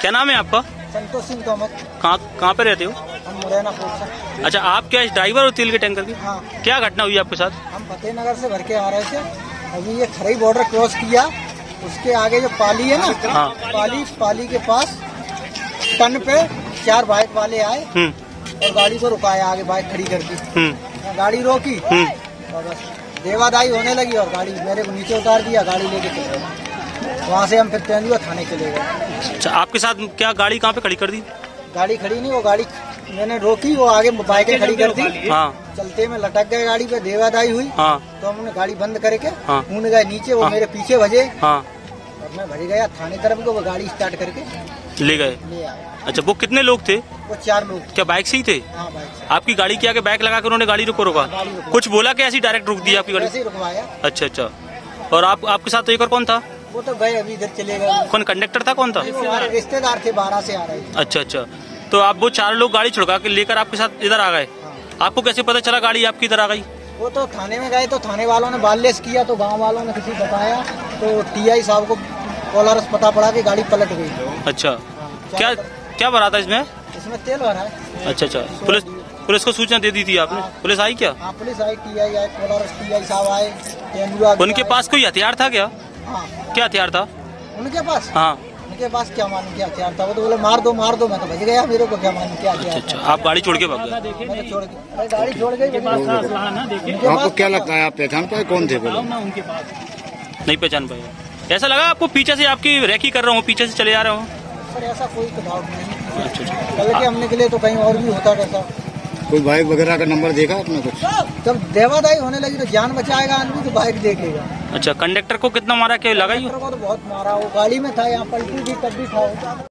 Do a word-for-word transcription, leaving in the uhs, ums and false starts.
क्या नाम है आपका? संतोष सिंह तोमर। कहाँ कहाँ पे रहते हो? हम मुरैना से। अच्छा, आप क्या ड्राइवर हो तेल के टैंकर की? हाँ। क्या घटना हुई आपके साथ? हम फतेहनगर से भर के आ रहे थे, अभी ये खरई बॉर्डर क्रॉस किया, उसके आगे जो पाली है ना, हाँ। पाली पाली के पास टन पे चार बाइक वाले आए और गाड़ी को रुकाया, आगे बाइक खड़ी कर दी, गाड़ी रोकी और बस देवादाई होने लगी और गाड़ी मेरे को नीचे उतार दिया, गाड़ी लेके चले गए। वहाँ से हम फिर तेंदुआ थाने चले गए। अच्छा, आपके साथ क्या गाड़ी कहाँ पे खड़ी कर दी? गाड़ी खड़ी नहीं, वो गाड़ी मैंने रोकी, वो आगे बाइकें खड़ी कर दी। हाँ। चलते में लटक गए, गाड़ी पे देवादाई हुई। हाँ। तो हमने गाड़ी बंद करके हाँ। कूद गए नीचे, वो हाँ। मेरे पीछे भजे। हाँ। और मैं भज गया थाने तरफ को, वो गाड़ी स्टार्ट करके ले गए। ले आए। अच्छा, वो कितने लोग थे? वो चार लोग थे। क्या बाइक से ही थे? हाँ, बाइक से। आपकी गाड़ी के आगे बाइक लगा कर उन्होंने गाड़ी रुको रोका? गाड़ी रुकवा। कुछ बोला क्या, ऐसी डायरेक्ट रुक दी आपकी गाड़ी? ऐसे ही रुकवाया। अच्छा अच्छा। और आप आपके साथ तो एक और कौन था? वो तो गए, अभी इधर चले गए। कौन कंडक्टर था, कौन था? वो हमारे रिश्तेदार थे, बारह से आ रहे थे। अच्छा अच्छा। तो आप वो चार लोग गाड़ी छुड़का के लेकर आपके साथ इधर आ गए? हाँ। आपको कैसे पता चला गाड़ी आपकी इधर आ गई? वो तो थाने में गए तो थाने वालों ने बाललेस किया, तो गांव वालों ने किसी बताया, तो टीआई साहब को कॉलरस पता पड़ा कि गाड़ी पलट गई। अच्छा। हाँ, क्या क्या भरा था इसमें? इसमें तेल भरा है। अच्छा अच्छा। पुलिस पुलिस को सूचना दे दी थी आपने? हाँ। पुलिस आई क्या? हाँ, पुलिस आई, टीआई आई, कॉलरस टीआई साहब आए, तेंदुआ उनके पास कोई हथियार था क्या? हाँ। क्या हथियार था उनके पास? हाँ। उनके पास क्या मालूम क्या हथियार था, वो तो बोले मार दो मार दो, मैं तो बच गया, मेरे को क्या मालूम क्या हथियार अच्छा। था। आप गाड़ी छोड़ के भाग गए? मैं तो छोड़ के अरे गाड़ी छोड़ गई। आपको क्या लगता है, आप पहचान पाए कौन थे? नहीं पहचान पाए। ऐसा लगा आपको पीछे से आपकी रैकी कर रहा हूँ, पीछे से चले जा रहा हूँ? सर ऐसा कोई तो डाउट नहीं। अच्छा अच्छा। कल के हमने के लिए तो कहीं और भी होता रहता। कोई बाइक वगैरह का नंबर देखा आपने कुछ? जब देवादाई होने लगी तो जान बचाएगा आदमी तो बाइक देखेगा। अच्छा, कंडक्टर को कितना मारा, क्या लगा? कंडक्टर को तो बहुत मारा, वो गाड़ी में था, यहाँ पलटी थी तब भी था।